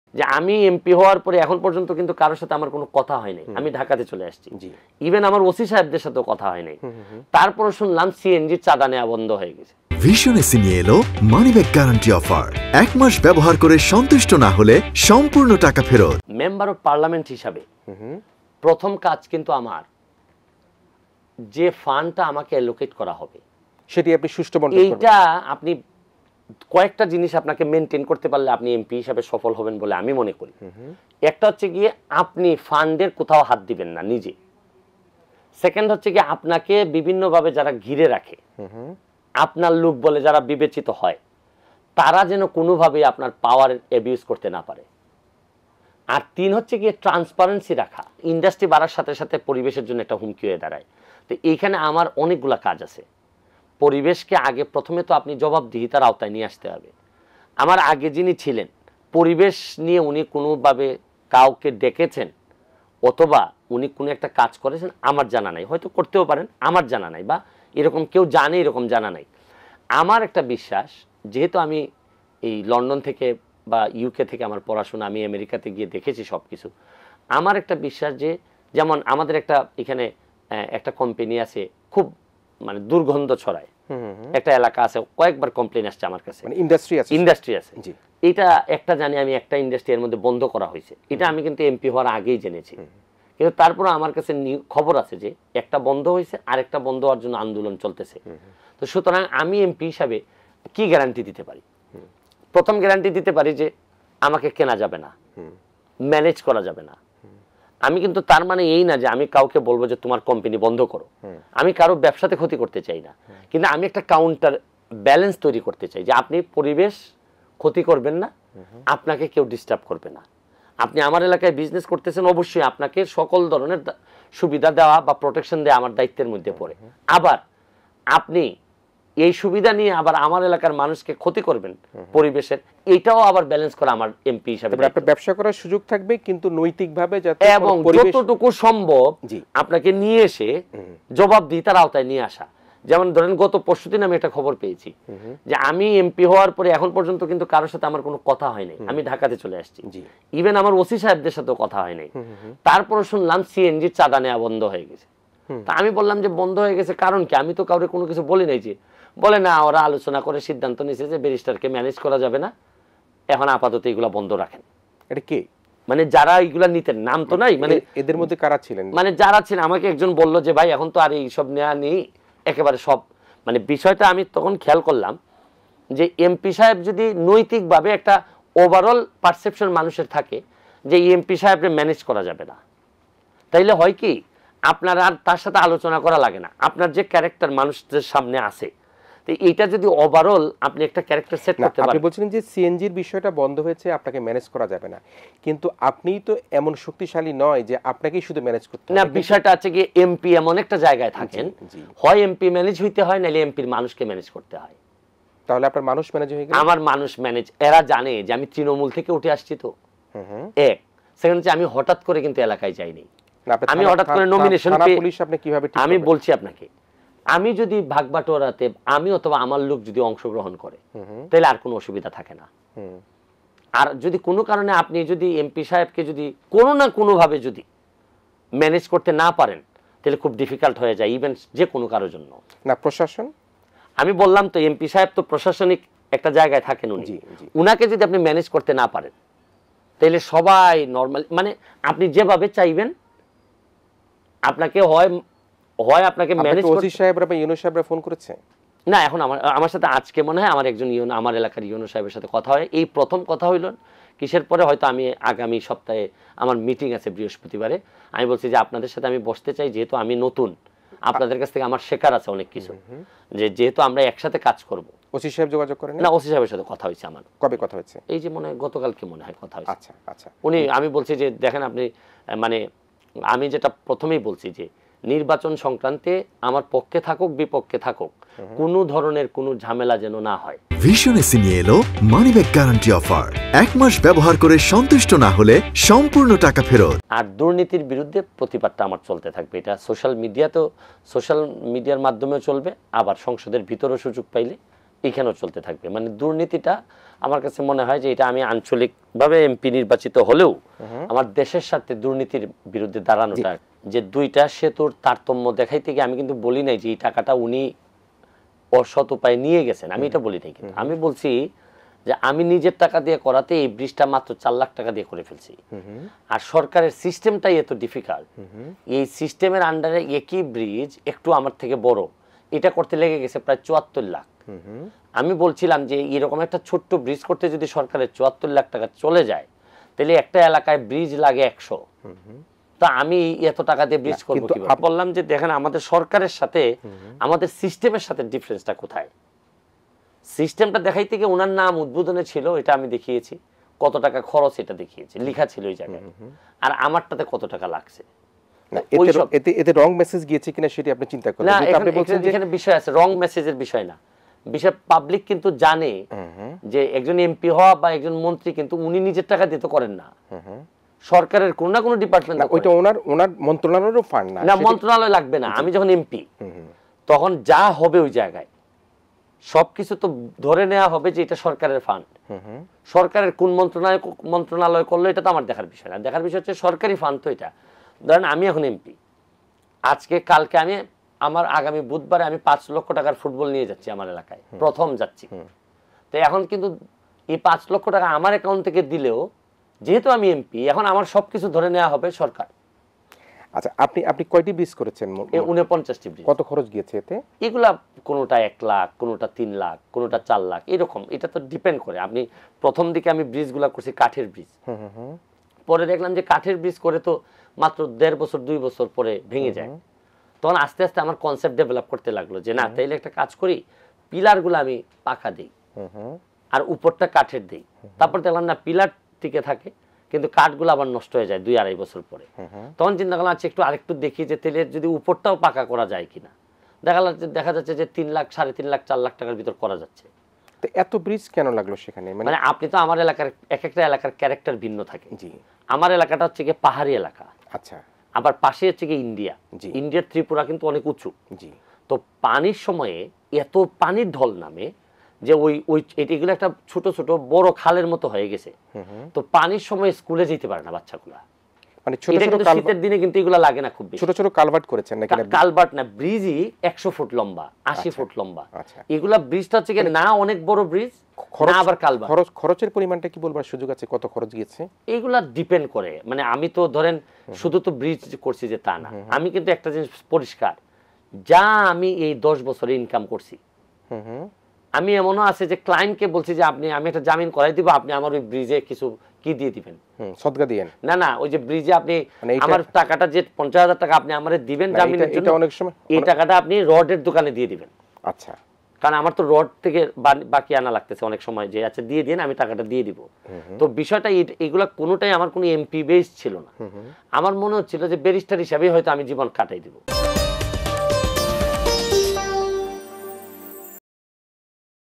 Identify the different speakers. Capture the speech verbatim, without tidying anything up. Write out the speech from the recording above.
Speaker 1: যে আমি এমপি হওয়ার পরে এখন পর্যন্ত কিন্তু কারোর সাথে আমার কোনো কথা হয় নাই, আমি ঢাকাতে চলে আসছি, ইভেন আমার ওসি সাহেবদের সাথেও কথা হয় নাই, তারপর শুনলাম সিএনজি চাঁদা নেওয়া বন্ধ হয়ে গেছে।
Speaker 2: ভিশন এসে নিয়ে এলো মানি ব্যাক গ্যারান্টি অফার, এক মাস ব্যবহার করে সন্তুষ্ট না হলে সম্পূর্ণ টাকা ফেরত।
Speaker 1: মেম্বার অফ পার্লামেন্ট হিসাবে প্রথম কাজ কিন্তু আমার যে ফান্ডটা আমাকে অ্যালোকেট করা হবে
Speaker 3: সেটি আপনি সুষ্ঠু বন্টন করবেন।
Speaker 1: এইটা আপনি কয়েকটা জিনিস আপনাকে মেনটেন করতে পারলে আপনি এমপি হিসাবে সফল হবেন বলে আমি মনে করি। একটা হচ্ছে গিয়ে আপনি ফান্ডের কোথাও হাত দিবেন না নিজে। সেকেন্ড হচ্ছে গিয়ে আপনাকে বিভিন্নভাবে যারা ঘিরে রাখে, আপনার লোক বলে যারা বিবেচিত হয়, তারা যেন কোনোভাবে আপনার পাওয়ার অ্যাবিউজ করতে না পারে। আর তিন হচ্ছে গিয়ে ট্রান্সপারেন্সি রাখা। ইন্ডাস্ট্রি বাড়ার সাথে সাথে পরিবেশের জন্য একটা হুমকি হয়ে দাঁড়ায়। তো এইখানে আমার অনেকগুলা কাজ আছে। পরিবেশকে আগে প্রথমে তো আপনি জবাবদিহিতার আওতায় নিয়ে আসতে হবে। আমার আগে যিনি ছিলেন পরিবেশ নিয়ে উনি কোনোভাবে কাউকে ডেকেছেন অথবা উনি কোনো একটা কাজ করেছেন আমার জানা নাই, হয়তো করতেও পারেন, আমার জানা নাই, বা এরকম কেউ জানে এরকম জানা নাই। আমার একটা বিশ্বাস, যেহেতু আমি এই লন্ডন থেকে বা ইউকে থেকে আমার পড়াশোনা, আমি আমেরিকাতে গিয়ে দেখেছি সব কিছু, আমার একটা বিশ্বাস যে যেমন আমাদের একটা এখানে একটা কোম্পানি আছে খুব মানে দুর্গন্ধ ছড়ায়, একটা এলাকা আছে, কয়েকবার কমপ্লেন আসছে আমার কাছে,
Speaker 3: মানে ইন্ডাস্ট্রি আছে
Speaker 1: ইন্ডাস্ট্রি আছে এটা একটা জানি আমি, একটা ইন্ডাস্ট্রি এর মধ্যে বন্ধ করা হয়েছে, এটা আমি কিন্তু এমপি হওয়ার আগেই জেনেছি। কিন্তু তারপরে আমার কাছে খবর আছে যে একটা বন্ধ হয়েছে আর একটা বন্ধ হওয়ার জন্য আন্দোলন চলতেছে। তো সুতরাং আমি এমপি হিসাবে কি গ্যারান্টি দিতে পারি? প্রথম গ্যারান্টি দিতে পারি যে আমাকে কেনা যাবে না, ম্যানেজ করা যাবে না। আমি কিন্তু তার মানে এই না যে আমি কাউকে বলবো যে তোমার কোম্পানি বন্ধ করো, আমি কারো ব্যবসাতে ক্ষতি করতে চাই না, কিন্তু আমি একটা কাউন্টার ব্যালেন্স তৈরি করতে চাই যে আপনি পরিবেশ ক্ষতি করবেন না, আপনাকে কেউ ডিস্টার্ব করবে না। আপনি আমার এলাকায় বিজনেস করতেছেন, অবশ্যই আপনাকে সকল ধরনের সুবিধা দেওয়া বা প্রোটেকশন দেওয়া আমার দায়িত্বের মধ্যে পড়ে। আবার আপনি এই সুবিধা নিয়ে আবার আমার এলাকার মানুষকে ক্ষতি করবেন পরিবেশের, এটাও আবার ব্যালেন্স করা আমার এমপি হিসাবে।
Speaker 3: আপনার ব্যবসা করার সুযোগ থাকবে কিন্তু নৈতিকভাবে যাতে,
Speaker 1: এবং যতটুকু সম্ভব আপনাকে নিয়ে এসে জবাবদিহিতার আওতায় নিয়ে আসা। যেমন ধরেন গত পরশুদিন আমি একটা খবর পেয়েছি যে আমি এমপি হওয়ার পরে এখন পর্যন্ত কিন্তু কারোর সাথে আমার কোনো কথা হয় নাই, আমি ঢাকাতে চলে আসছি, ইভেন আমার ওসি সাহেবদের সাথেও কথা হয় নাই, তারপর শুনলাম সিএনজি চাঁদা নেওয়া বন্ধ হয়ে গেছে। তা আমি বললাম যে বন্ধ হয়ে গেছে কারণ কি? আমি তো কাউরে কোনো কিছু বলি নাই। যে বলে না, ওরা আলোচনা করে সিদ্ধান্ত নিয়েছে যে ব্যারিস্টারকে ম্যানেজ করা যাবে না, এখন আপাতত এগুলা বন্ধ রাখেন।
Speaker 3: এটা কে?
Speaker 1: মানে যারা এইগুলা নিতেন, নাম তো নাই, মানে
Speaker 3: এদের মধ্যে কারা ছিলেন? মানে
Speaker 1: যারা ছিলেন, আমাকে একজন বলল যে ভাই এখন তো আর এইসব নেওয়া নেই, একেবারে সব। মানে বিষয়টা আমি তখন খেয়াল করলাম যে এমপি সাহেব যদি নৈতিকভাবে একটা ওভারঅল পারসেপশন মানুষের থাকে যে এমপি সাহেবকে ম্যানেজ করা যাবে না, তাইলে হয় কি আপনার আর তার সাথে আলোচনা করা লাগে না। আপনার যে ক্যারেক্টার মানুষদের সামনে আছে, তো এইটা যদি ওভারঅল আপনি একটা ক্যারেক্টার সেট করতে পারেন।
Speaker 3: আপনি বলছিলেন যে সিএনজির বিষয়টা বন্ধ হয়েছে, আপনাকে ম্যানেজ করা যাবে না, কিন্তু আপনি তো এমন শক্তিশালী নয় যে আপনাকেই শুধু ম্যানেজ করতে হবে।
Speaker 1: না, বিষয়টা আছে কি এমপি এমন একটা জায়গায় থাকেন, হয় এমপি ম্যানেজ হইতে হয়, নাহলে এমপির মানুষকে ম্যানেজ করতে হয়।
Speaker 3: তাহলে আপনার মানুষ ম্যানেজ হয়ে গেল?
Speaker 1: আমার মানুষ ম্যানেজ, এরা জানে যে আমি তৃণমূল থেকে উঠে আসছি। তো এক সেকেন্ড হচ্ছে আমি হঠাৎ করে কিন্তু এলাকায় যাইনি, আমি হঠাৎ করে নমিনেশন পেয়ে। আমি বলছি আপনাকে, আমি যদি ভাগবাটোয়ারাতে আমি অথবা আমার লোক যদি অংশগ্রহণ করে তাহলে আর কোনো অসুবিধা থাকে না। আর যদি কোনো কারণে আপনি যদি এমপি সাহেবকে যদি কোনো না কোনো ভাবে যদি ম্যানেজ করতে না পারেন তাহলে খুব ডিফিকাল্ট হয়ে যায়, ইভেন যে কোনো কারোর জন্য।
Speaker 3: না প্রশাসন,
Speaker 1: আমি বললাম তো এমপি সাহেব তো প্রশাসনিক একটা জায়গায় থাকেন, উনি উনাকে যদি আপনি ম্যানেজ করতে না পারেন তাহলে সবাই নরমাল, মানে আপনি যেভাবে চাইবেন আপনাকে হয় হয় আপনাকে ম্যানেজ করতে।
Speaker 3: ওসি সাহেবরা বা ইউনো সাহেবরা ফোন করেছে
Speaker 1: না, এখন আমার আমার সাথে আজকে মনে হয় আমার একজন ইউনো, আমার এলাকার ইউনো সাহেবের সাথে কথা হয়, এই প্রথম কথা হইল কিসের পরে, হয়তো আমি আগামী সপ্তাহে আমার মিটিং আছে বৃহস্পতিবারে, আমি বলছি যে আপনাদের সাথে আমি বসতে চাই, যেহেতু আমি নতুন, আপনাদের কাছ থেকে আমার শেখার আছে অনেক কিছু, যে যেহেতু আমরা একসাথে কাজ করব।
Speaker 3: ওসি সাহেব যোগাযোগ করেন?
Speaker 1: না, ওসি সাহেবের সাথে কথা হয়েছে আমার।
Speaker 3: কবে কথা হয়েছে?
Speaker 1: এই যে মনে হয় গতকালকে মনে হয় কথা হয়েছে।
Speaker 3: আচ্ছা আচ্ছা।
Speaker 1: উনি, আমি বলছি যে দেখেন আপনি, মানে আমি যেটা প্রথমেই বলছি যে নির্বাচন সংক্রান্তে আমার পক্ষে থাকুক বিপক্ষে থাকুক কোনো ধরনের কোনো ঝামেলা যেন না হয়।
Speaker 2: ভিশন এসে নিয়ে এলো মানি ব্যাক গ্যারান্টি অফার, এক মাস ব্যবহার করে সন্তুষ্ট না হলে সম্পূর্ণ টাকা ফেরত।
Speaker 1: আর দুর্নীতির বিরুদ্ধে প্রতিবাদটা আমার চলতে থাকবে, এটা সোশ্যাল মিডিয়াতেও, সোশ্যাল মিডিয়ার মাধ্যমেও চলবে, আবার সংসদের ভিতরেও সুযোগ পাইলে এখানেও চলতে থাকবে। মানে দুর্নীতিটা আমার কাছে মনে হয় যে এটা আমি আঞ্চলিকভাবে এমপি নির্বাচিত হলেও আমার দেশের সাথে দুর্নীতির বিরুদ্ধে দাঁড়ানোটা, যে দুইটা সেতুর তারতম্য দেখাইতে গিয়ে আমি কিন্তু বলি নাই যে এই টাকাটা উনি অসৎ উপায়ে নিয়ে গেছেন, আমি এটা বলি নাই। কিন্তু আমি বলছি যে আমি নিজের টাকা দিয়ে করাতে এই ব্রিজটা মাত্র চার লাখ টাকা দিয়ে করে ফেলছি। আর সরকারের সিস্টেমটাই এত ডিফিকাল্ট, এই সিস্টেমের আন্ডারে একই ব্রিজ একটু আমার থেকে বড়, এটা করতে লেগে গেছে প্রায় চুয়াত্তর লাখ। আমি বলছিলাম যে এরকম একটা ছোট্ট ব্রিজ করতে যদি সরকারের চুয়াত্তর লাখ টাকা চলে যায়, তাহলে একটা এলাকায় ব্রিজ লাগে একশো, তা আমি এত টাকা দিয়ে ব্রিজ করবো কিভাবে? বললাম যে দেখেন আমাদের সরকারের সাথে আমাদের সিস্টেমের সাথে ডিফারেন্সটা কোথায়। সিস্টেমটা দেখাইতে গিয়ে ওনার নাম উদ্বোধনে ছিল, এটা আমি দেখিয়েছি, কত টাকা খরচ এটা দেখিয়েছি, লেখা ছিল ওই জায়গায়, আর আমারটাতে কত টাকা লাগছে।
Speaker 3: এতে এতে রং মেসেজ গিয়েছে কিনা সেটা আপনি চিন্তা করেন?
Speaker 1: না, আপনি বলছেন যে এখানে বিষয় আছে, রং মেসেজের বিষয় না, বিষয় পাবলিক কিন্তু জানে যে একজন এমপি হওয়া বা একজন মন্ত্রী কিন্তু উনি নিজের টাকা দিয়ে তো করেন না, সরকারের কোন না কোন ডিপার্টমেন্ট,
Speaker 3: ওইটা ওনার ওনার মন্ত্রণালয়েরও ফান্ড না।
Speaker 1: না, মন্ত্রণালয় লাগবে না, আমি যখন এমপি তখন যা হবে ওই জায়গায় সবকিছু তো ধরে নেওয়া হবে যে এটা সরকারের ফান্ড। সরকারের কোন মন্ত্রণালয় মন্ত্রণালয় করলো এটা তো আমার দেখার বিষয় না, দেখার বিষয় হচ্ছে সরকারি ফান্ড তো এটা। ধরেন আমি এখন এমপি, আজকে কালকে আমি আমার আগামী বুধবারে আমি পাঁচ লক্ষ টাকার ফুটবল নিয়ে যাচ্ছি আমার এলাকায়, প্রথম যাচ্ছি, তো এখন কিন্তু এই পাঁচ লক্ষ টাকা আমার অ্যাকাউন্ট থেকে দিলেও যেহেতু আমি এমপি এখন আমার সবকিছু ধরে নেওয়া হবে সরকার।
Speaker 3: আচ্ছা, আপনি আপনি কয়টি ব্রিজ করেছেন?
Speaker 1: উনপঞ্চাশটি ব্রিজ।
Speaker 3: কত খরচ গিয়েছে এতে?
Speaker 1: এগুলা কোনোটা এক লাখ, কোনোটা তিন লাখ, কোনোটা চার লাখ, এরকম, এটা তো ডিপেন্ড করে। আপনি প্রথম দিকে আমি ব্রিজগুলা করছি কাঠের ব্রিজ, পরে দেখলাম যে কাঠের ব্রিজ করে তো মাত্র দেড় বছর দুই বছর পরে ভেঙে যায়, তখন আস্তে আস্তে আমার কনসেপ্ট ডেভেলপ করতে লাগলো যে না, তাইলে একটা কাজ করি, পিলারগুলো আমি পাকা দিই আর উপরটা কাঠের দিই। তারপর দেখলাম না, পিলার টিকে থাকে কিন্তু কাঠগুলো আবার নষ্ট হয়ে যায় দুই আড়াই বছর পরে। তখন চিন্তা করলাম আচ্ছা একটু আরেকটু দেখি যে তেলের যদি উপরটাও পাকা করা যায় কিনা। দেখা যাচ্ছে দেখা যাচ্ছে যে তিন লাখ সাড়ে তিন লাখ চার লাখ টাকার ভিতর করা যাচ্ছে।
Speaker 3: তো এত ব্রিজ কেন লাগলো সেখানে?
Speaker 1: মানে আপনি তো আমার এলাকার এক একটা এলাকার ক্যারেক্টার ভিন্ন থাকে। জি, আমার এলাকাটা হচ্ছে গিয়ে পাহাড়ি এলাকা। আচ্ছা, আবার পাশে হচ্ছে গিয়ে ইন্ডিয়া। ইন্ডিয়ার ত্রিপুরা কিন্তু অনেক উঁচু। জি, তো পানির সময়ে এত পানির ঢল নামে যে ওই ওই এগুলো একটা ছোট ছোট বড় খালের মতো হয়ে গেছে, তো পানির সময় স্কুলে যেতে পারে না বাচ্চাগুলা। মানে ছোট ছোট শীতের দিনে কিন্তু এগুলো লাগে না খুব বেশি। ছোট ছোট কালভার্ট করেছেন নাকি? কালভার্ট না, ব্রিজই একশো ফুট লম্বা, আশি ফুট লম্বা। এগুলা ব্রিজটা হচ্ছে কি না অনেক বড় ব্রিজ, না আবার কালভার্ট। খরচ খরচের পরিমাণটা কি বলবার সুযোগ আছে? কত খরচ গিয়েছে? এগুলা ডিপেন্ড করে। মানে আমি তো ধরেন শুধু তো ব্রিজ করছি যে তা না, আমি কিন্তু একটা জিনিস পরিষ্কার, যা আমি এই দশ বছরে ইনকাম করছি, আমি এমনও আছে যে ক্লায়েন্টকে বলছি যে আপনি আমি একটা জামিন করাই দিব, আপনি আমার ওই ব্রিজে কিছু কি দিয়ে দিবেন, সদকা দিবেন। না না, ওই যে ব্রিজে আপনি আমার টাকাটা যে পঞ্চাশ হাজার টাকা আপনি আমারে দিবেন জামিনের জন্য, অনেক সময় এই টাকাটা আপনি রডের দোকানে দিয়ে দিবেন। আচ্ছা, কারণ আমার তো রড থেকে বাকি আনা লাগতেছে অনেক সময়, যে আচ্ছা দিয়ে দিন আমি টাকাটা দিয়ে দিব। তো বিষয়টা এগুলা কোনোটাই আমার কোনো এমপি বেস ছিল না, আমার মনে হচ্ছিল যে ব্যারিস্টার হিসাবে হয়তো আমি জীবন কাটাই দিব।